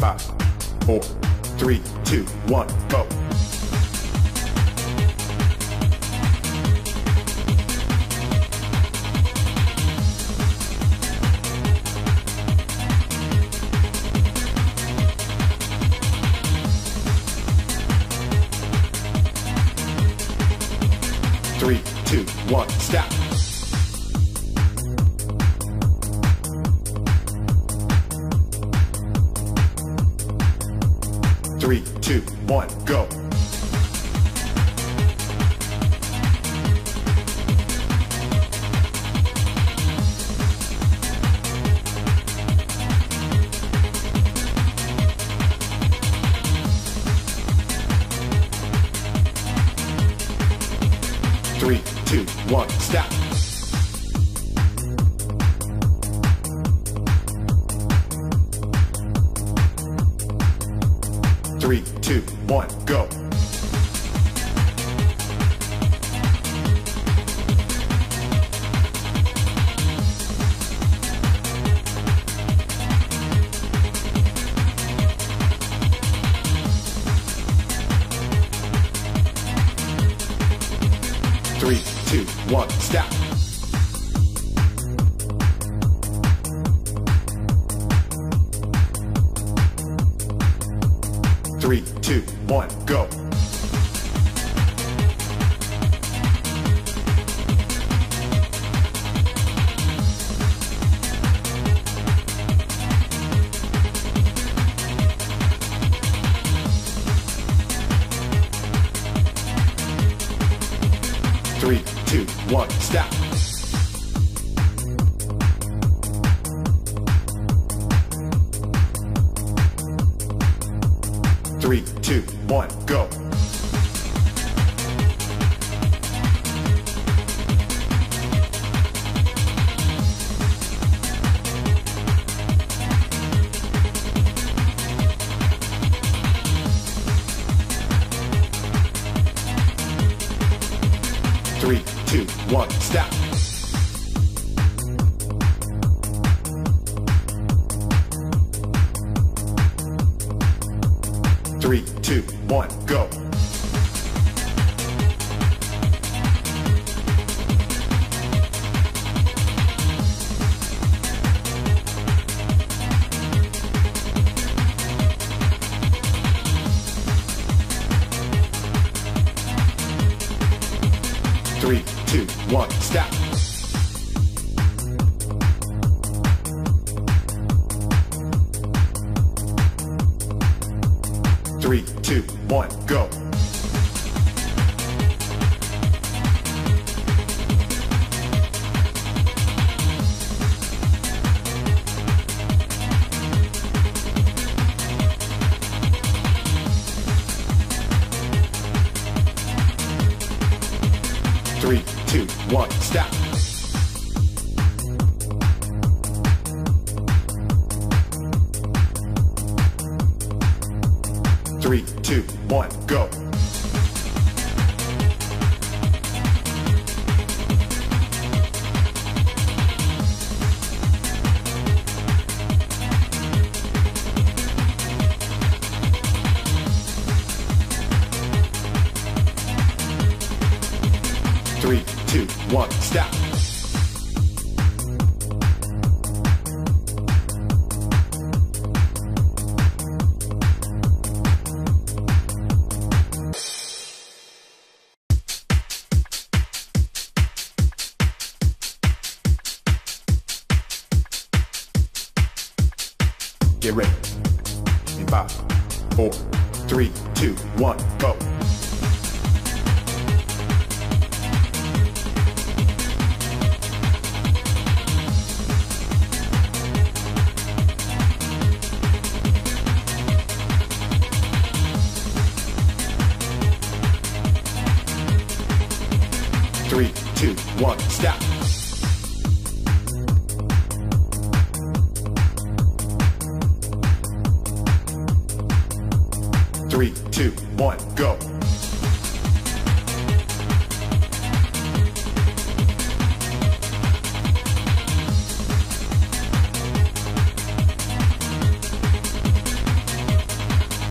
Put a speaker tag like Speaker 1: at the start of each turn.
Speaker 1: 5, 4, 3, 2, 1, go. Three, two, one, stop. Three, two, one, go. Three, two, one, stop. Three, two, one, go. Three, two, one, stop. Three, two, one, go. Three, two, one, stop. Three, two, one, go. Three, two, one, stop. Three, two, one, go. Three, two, one, stop. Three, two, one, go. Three, two, one, stop. Three, two, one, go. Three, two, one, stop. Get ready. In 5, 4, 3, 2, 1, go. Three, two, one, stop. Three, two, one, go.